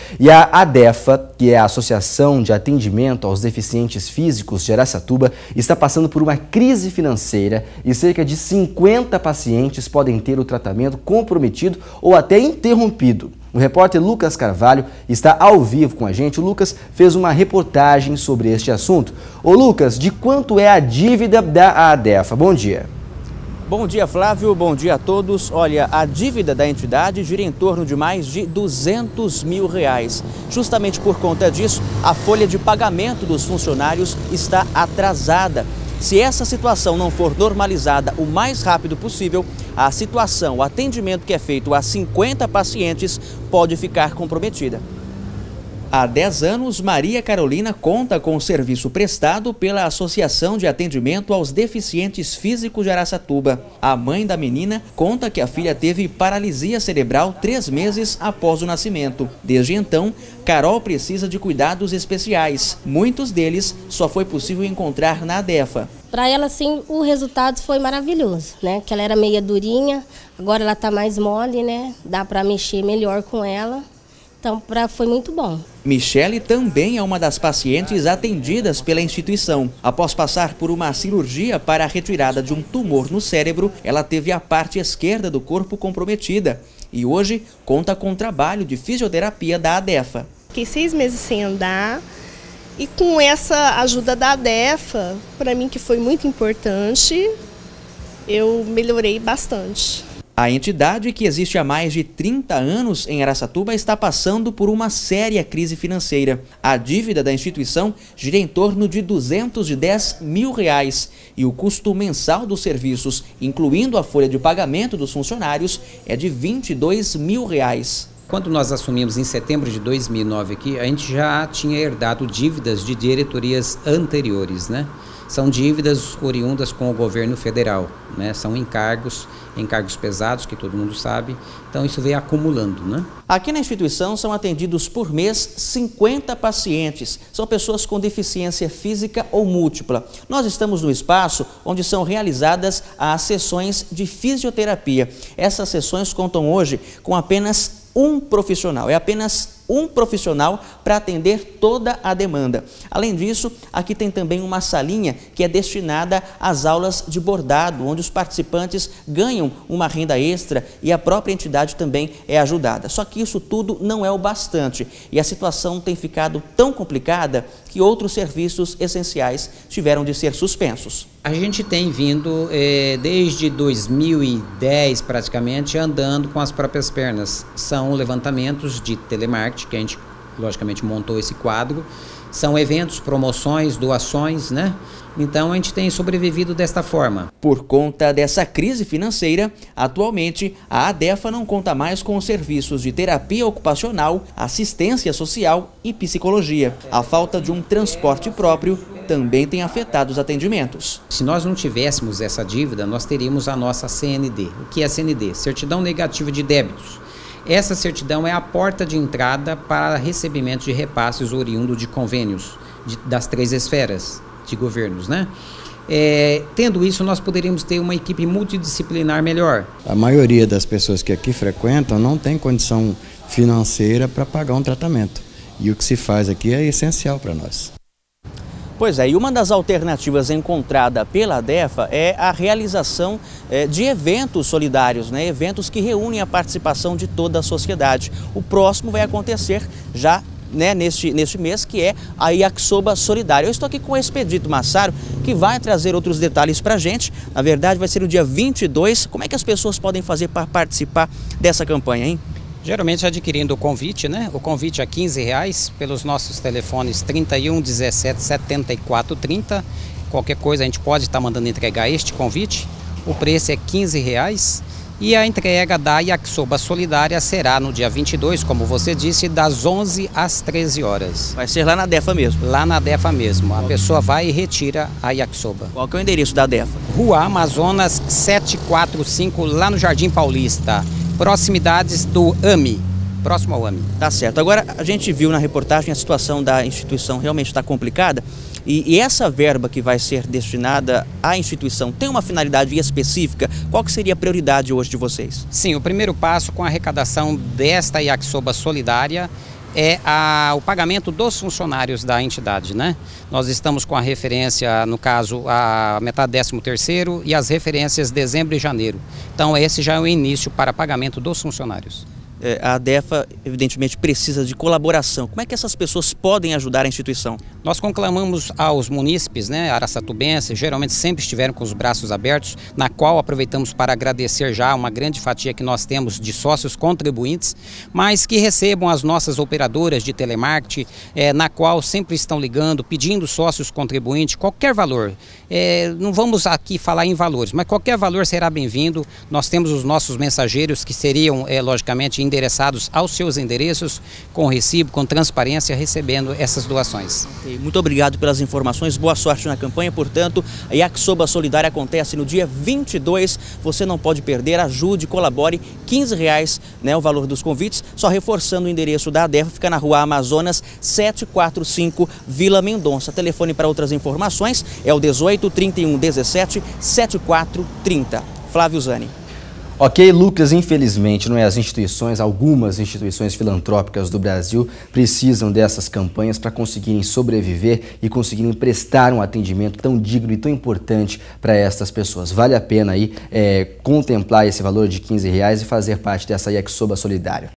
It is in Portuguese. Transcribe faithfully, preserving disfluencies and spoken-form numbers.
E a ADEFA, que é a Associação de Atendimento aos Deficientes Físicos de Araçatuba, está passando por uma crise financeira e cerca de cinquenta pacientes podem ter o tratamento comprometido ou até interrompido. O repórter Lucas Carvalho está ao vivo com a gente. O Lucas fez uma reportagem sobre este assunto. Ô Lucas, de quanto é a dívida da ADEFA? Bom dia. Bom dia, Flávio. Bom dia a todos. Olha, a dívida da entidade gira em torno de mais de duzentos mil reais. Justamente por conta disso, a folha de pagamento dos funcionários está atrasada. Se essa situação não for normalizada o mais rápido possível, a situação, o atendimento que é feito a cinquenta pacientes pode ficar comprometida. Há dez anos, Maria Carolina conta com o serviço prestado pela Associação de Atendimento aos Deficientes Físicos de Araçatuba. A mãe da menina conta que a filha teve paralisia cerebral três meses após o nascimento. Desde então, Carol precisa de cuidados especiais. Muitos deles só foi possível encontrar na ADEFA. Para ela, sim, o resultado foi maravilhoso, né? Que ela era meia durinha, agora ela tá mais mole, né? Dá para mexer melhor com ela. Então, pra, foi muito bom. Michele também é uma das pacientes atendidas pela instituição. Após passar por uma cirurgia para a retirada de um tumor no cérebro, ela teve a parte esquerda do corpo comprometida e hoje conta com o trabalho de fisioterapia da ADEFA. Fiquei seis meses sem andar e com essa ajuda da ADEFA, para mim que foi muito importante, eu melhorei bastante. A entidade, que existe há mais de trinta anos em Araçatuba, está passando por uma séria crise financeira. A dívida da instituição gira em torno de duzentos e dez mil reais e o custo mensal dos serviços, incluindo a folha de pagamento dos funcionários, é de vinte e dois mil reais. Quando nós assumimos em setembro de dois mil e nove aqui, a gente já tinha herdado dívidas de diretorias anteriores, né? São dívidas oriundas com o governo federal, né? São encargos, encargos pesados, que todo mundo sabe, então isso veio acumulando, né? Aqui na instituição são atendidos por mês cinquenta pacientes, são pessoas com deficiência física ou múltipla. Nós estamos no espaço onde são realizadas as sessões de fisioterapia. Essas sessões contam hoje com apenas um profissional, é apenas um profissional para atender toda a demanda. Além disso, aqui tem também uma salinha que é destinada às aulas de bordado, onde os participantes ganham uma renda extra e a própria entidade também é ajudada. Só que isso tudo não é o bastante e a situação tem ficado tão complicada que outros serviços essenciais tiveram de ser suspensos. A gente tem vindo eh, desde dois mil e dez praticamente andando com as próprias pernas. São levantamentos de telemarketing, que a gente logicamente montou esse quadro, são eventos, promoções, doações, né? Então a gente tem sobrevivido desta forma. Por conta dessa crise financeira, atualmente a ADEFA não conta mais com os serviços de terapia ocupacional, assistência social e psicologia. A falta de um transporte próprio também tem afetado os atendimentos. Se nós não tivéssemos essa dívida, nós teríamos a nossa C N D. O que é C N D? Certidão Negativa de Débitos. Essa certidão é a porta de entrada para recebimento de repasses oriundo de convênios de, das três esferas de governos, né? É, tendo isso, nós poderíamos ter uma equipe multidisciplinar melhor. A maioria das pessoas que aqui frequentam não tem condição financeira para pagar um tratamento. E o que se faz aqui é essencial para nós. Pois é, e uma das alternativas encontrada pela ADEFA é a realização é, de eventos solidários, né? Eventos que reúnem a participação de toda a sociedade. O próximo vai acontecer já né, neste, neste mês, que é a Yakisoba Solidária. Eu estou aqui com o Expedito Massaro, que vai trazer outros detalhes para a gente. Na verdade, vai ser no dia vinte e dois. Como é que as pessoas podem fazer para participar dessa campanha, hein? Geralmente adquirindo o convite, né? O convite é quinze reais pelos nossos telefones trinta e um, dezessete, setenta e quatro, trinta. Qualquer coisa a gente pode estar mandando entregar este convite. O preço é quinze reais e a entrega da Yakisoba Solidária será no dia vinte e dois, como você disse, das onze às treze horas. Vai ser lá na ADEFA mesmo? Lá na ADEFA mesmo. A pessoa vai e retira a Yakisoba. Qual que é o endereço da ADEFA? Rua Amazonas setecentos e quarenta e cinco, lá no Jardim Paulista. Proximidades do A M I, próximo ao A M I. Tá certo. Agora, a gente viu na reportagem a situação da instituição realmente está complicada e, e essa verba que vai ser destinada à instituição tem uma finalidade específica? Qual que seria a prioridade hoje de vocês? Sim, o primeiro passo com a arrecadação desta Yakisoba Solidária é a, o pagamento dos funcionários da entidade, né? Nós estamos com a referência, no caso, a metade décimo terceiro e as referências dezembro e janeiro. Então esse já é o início para pagamento dos funcionários. É, a ADEFA, evidentemente, precisa de colaboração. Como é que essas pessoas podem ajudar a instituição? Nós conclamamos aos munícipes, né, araçatubenses, geralmente sempre estiveram com os braços abertos, na qual aproveitamos para agradecer já uma grande fatia que nós temos de sócios contribuintes, mas que recebam as nossas operadoras de telemarketing, é, na qual sempre estão ligando, pedindo sócios contribuintes, qualquer valor. É, não vamos aqui falar em valores, mas qualquer valor será bem-vindo. Nós temos os nossos mensageiros que seriam, é, logicamente, endereçados aos seus endereços, com recibo, com transparência, recebendo essas doações. Okay, muito obrigado pelas informações, boa sorte na campanha. Portanto, a Yakisoba Solidária acontece no dia vinte e dois, você não pode perder, ajude, colabore, quinze reais, né, o valor dos convites, só reforçando o endereço da ADEFA, fica na rua Amazonas setecentos e quarenta e cinco, Vila Mendonça. Telefone para outras informações é o dezoito, trinta e um, dezessete, setenta e quatro, trinta. Flávio Zani. Ok, Lucas, infelizmente, não é, as instituições, algumas instituições filantrópicas do Brasil precisam dessas campanhas para conseguirem sobreviver e conseguirem prestar um atendimento tão digno e tão importante para essas pessoas. Vale a pena aí é, contemplar esse valor de quinze reais e fazer parte dessa Yakisoba Solidária.